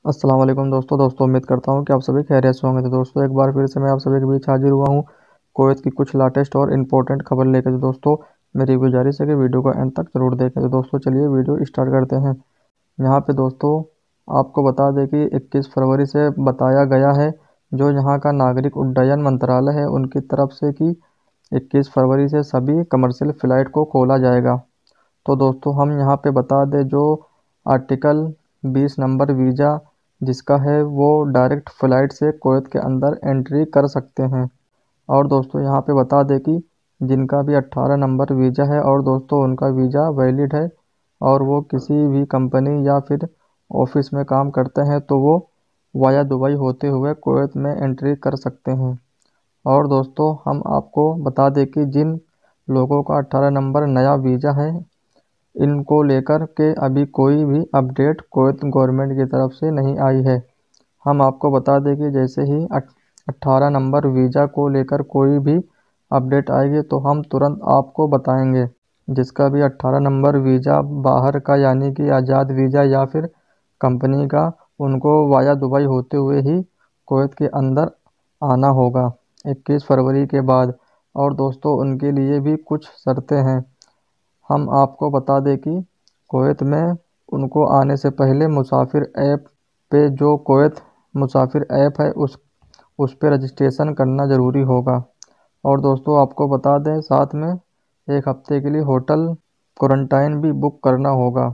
अस्सलाम वालेकुम दोस्तों उम्मीद करता हूँ कि आप सभी खैरियत से होंगे। तो दोस्तों एक बार फिर से मैं आप सभी के बीच हाजिर हुआ हूँ कुवैत की कुछ लेटेस्ट और इम्पोर्टेंट खबर लेकर। तो दोस्तों मेरी गुजारिश है कि वीडियो को एंड तक जरूर देखें। तो दोस्तों चलिए वीडियो स्टार्ट करते हैं। यहाँ पे दोस्तों आपको बता दें कि 21 फरवरी से बताया गया है, जो यहाँ का नागरिक उड्डयन मंत्रालय है उनकी तरफ से, कि 21 फरवरी से सभी कमर्शियल फ़्लाइट को खोला जाएगा। तो दोस्तों हम यहाँ पे बता दें, जो आर्टिकल 20 नंबर वीज़ा जिसका है वो डायरेक्ट फ़्लाइट से कुवैत के अंदर एंट्री कर सकते हैं। और दोस्तों यहाँ पे बता दें कि जिनका भी 18 नंबर वीज़ा है और दोस्तों उनका वीज़ा वैलिड है और वो किसी भी कंपनी या फिर ऑफिस में काम करते हैं, तो वो वाया दुबई होते हुए कुवैत में एंट्री कर सकते हैं। और दोस्तों हम आपको बता दें कि जिन लोगों का 18 नंबर नया वीज़ा है, इनको लेकर के अभी कोई भी अपडेट कुवैत गवर्नमेंट की तरफ से नहीं आई है। हम आपको बता दें कि जैसे ही 18 नंबर वीज़ा को लेकर कोई भी अपडेट आएगी तो हम तुरंत आपको बताएंगे। जिसका भी 18 नंबर वीज़ा बाहर का यानी कि आज़ाद वीज़ा या फिर कंपनी का, उनको वाया दुबई होते हुए ही कुवैत के अंदर आना होगा 21 फरवरी के बाद। और दोस्तों उनके लिए भी कुछ शर्तें हैं। हम आपको बता दें कि कुवैत में उनको आने से पहले मुसाफिर ऐप पे, जो कुवैत मुसाफिर ऐप है, उस पे रजिस्ट्रेशन करना ज़रूरी होगा। और दोस्तों आपको बता दें साथ में 1 हफ्ते के लिए होटल क्वारंटाइन भी बुक करना होगा।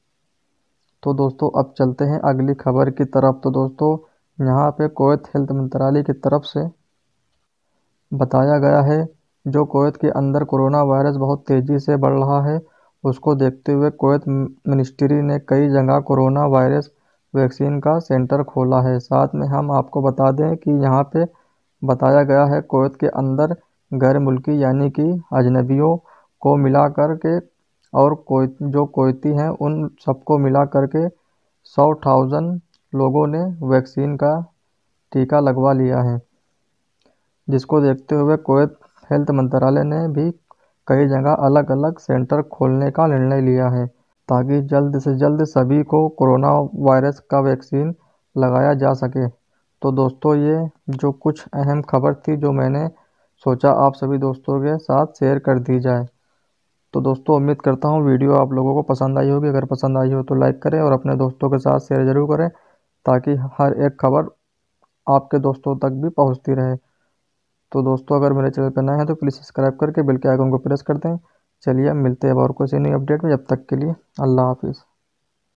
तो दोस्तों अब चलते हैं अगली खबर की तरफ। तो दोस्तों यहाँ पे कुवैत हेल्थ मंत्रालय की तरफ से बताया गया है, जो कुवैत के अंदर कोरोना वायरस बहुत तेज़ी से बढ़ रहा है, उसको देखते हुए कुवैत मिनिस्ट्री ने कई जगह कोरोना वायरस वैक्सीन का सेंटर खोला है। साथ में हम आपको बता दें कि यहाँ पे बताया गया है कुवैत के अंदर गैर मुल्की यानी कि अजनबियों को मिला कर के और जो कुवैती हैं उन सबको मिला कर के 100,000 लोगों ने वैक्सीन का टीका लगवा लिया है। जिसको देखते हुए कुवैत हेल्थ मंत्रालय ने भी कई जगह अलग अलग सेंटर खोलने का निर्णय लिया है, ताकि जल्द से जल्द सभी को कोरोना वायरस का वैक्सीन लगाया जा सके। तो दोस्तों ये जो कुछ अहम खबर थी, जो मैंने सोचा आप सभी दोस्तों के साथ शेयर कर दी जाए। तो दोस्तों उम्मीद करता हूँ वीडियो आप लोगों को पसंद आई होगी। अगर पसंद आई हो तो लाइक करें और अपने दोस्तों के साथ शेयर ज़रूर करें, ताकि हर एक खबर आपके दोस्तों तक भी पहुँचती रहे। तो दोस्तों अगर मेरे चैनल पर नए हैं तो प्लीज़ सब्सक्राइब करके बेल के आइकन को प्रेस कर दें। चलिए अब मिलते हैं और किसी नई अपडेट में, जब तक के लिए अल्लाह हाफिज़।